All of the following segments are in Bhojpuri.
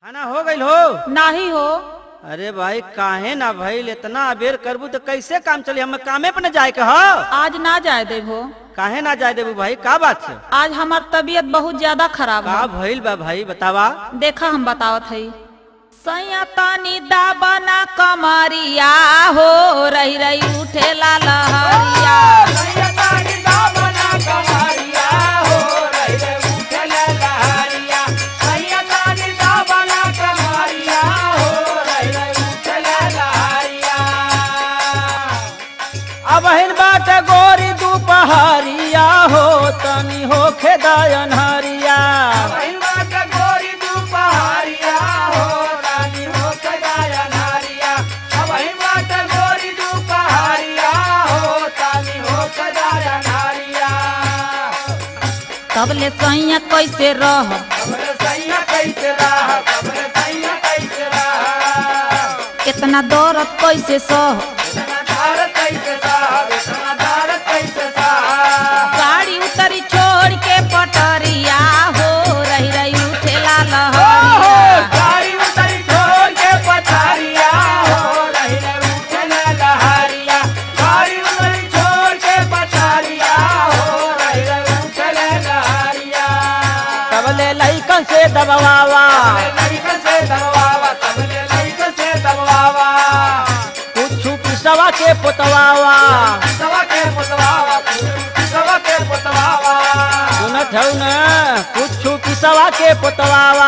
खाना हो गई हो? नाही हो। अरे भाई काहे ना भाई, इतना अबेर करबू तो कैसे काम चली? हम कामे पे न जाए के हो। आज ना जाए देबो। काहे ना जाए देबू भाई, का बात है? आज हमार तबीयत बहुत ज्यादा खराब का है। भइल बा भाई, बतावा। देखा हम बतावत हई। सैया तानी दाबना कमरिया हो, रही रही उठेला लहरिया। अबहिन बाट गोरी दुपहरिया हो, तनी हो खेदायन हरिया। तबले सैया कैसे रह, इतना दौरत कैसे सह। गाड़ी उतरी छोड़ के पटरिया हो, रही रही उठेला लहरिया। तबले लइकन से दबवावा, कुछ पिसवा के पोतवावा। सुनत हौ न, कुछ पिसवा के पोतवावा।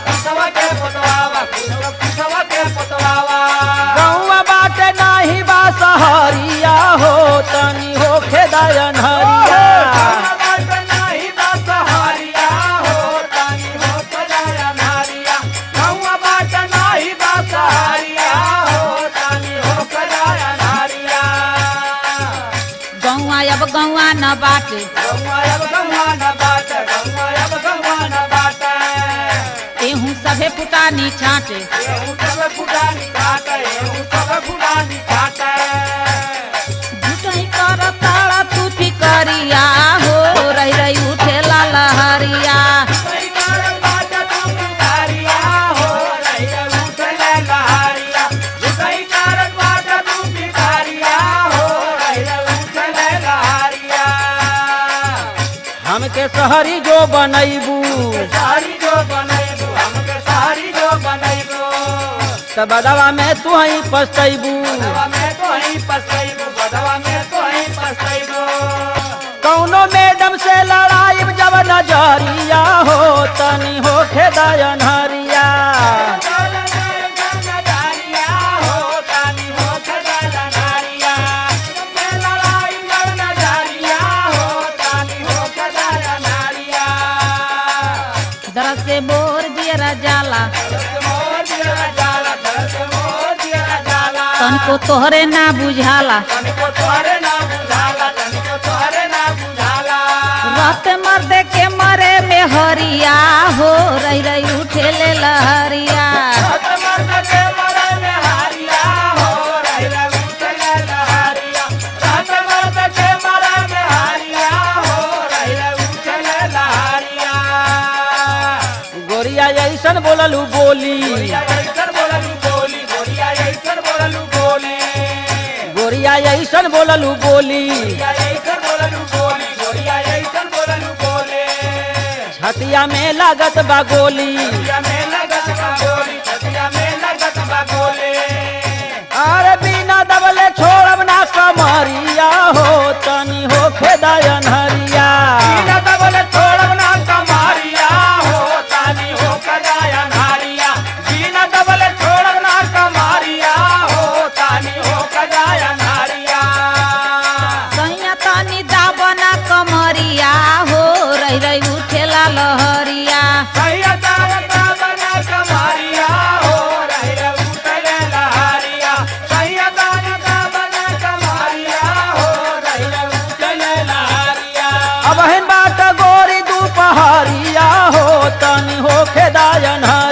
गौवा बाटे नाही बा सहरिया हो, तनी हो खेदायन हरिया। अब गौवा न बाटे, एहू सभे पुटानी छाटे। झूठई कर ताड़ा तू फिकरिया हो, रही रही उठेला लहरिया। हमके सहरी जो बनैबू, त बदवा में तू ही पछतैबू। कौनो मैडम से लड़ाई जब नजरिया हो, तनी हो खेदायन हरिया। दरद से बोर दियरा जाला, तनको तोहरे ना बुझाला। रहते मर्दे के मरे में हरिया हो, रही रही उठेले लहरिया। गोरिया ऐसन बोललू बोली, गोरिया ऐसन बोललू बोली। छतिया में लागत बा गोली, अरे बिना दबले छोड़ब ना कमरिया हो, तनी हो खेदायन हरिया। सैया तानी दाबना कमरिया हो, रही रही उठेला लहरिया। अबहिन बाट गोरी दुपहरिया हो, तनी हो खेदायन हरिया।